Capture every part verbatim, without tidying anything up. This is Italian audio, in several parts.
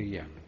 Preghiamo.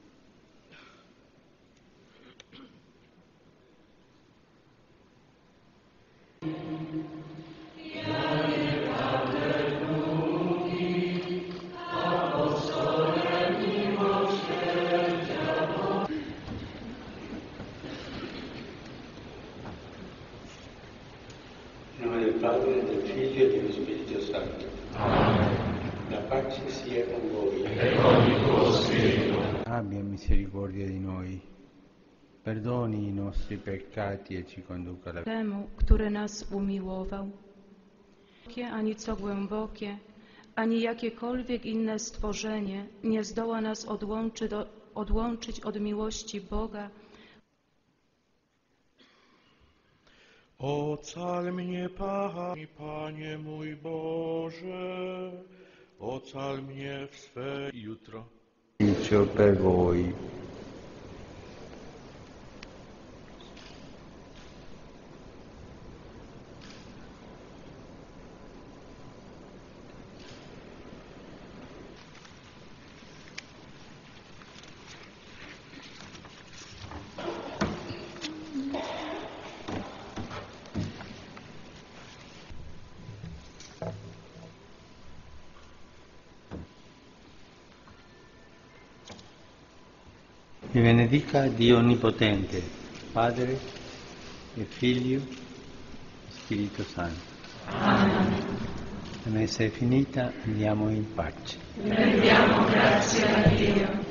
In nome del Padre, del Figlio e dello Spirito Santo. Amen. La pace sia con voi. E con il tuo spirito. Abbia misericordia di noi, perdoni i nostri peccati e ci conduca alla Temu, który nas umiłował. Ani co głębokie, ani jakiekolwiek inne stworzenie nie zdoła nas odłączy do, odłączyć od miłości Boga. Ocal mnie, Panie, Panie mój Boże, ocal mnie w swe jutro. Inizio per voi. Vi benedica Dio Onnipotente, Padre e Figlio e Spirito Santo. Amen. La messa è finita, andiamo in pace. Rendiamo grazie a Dio.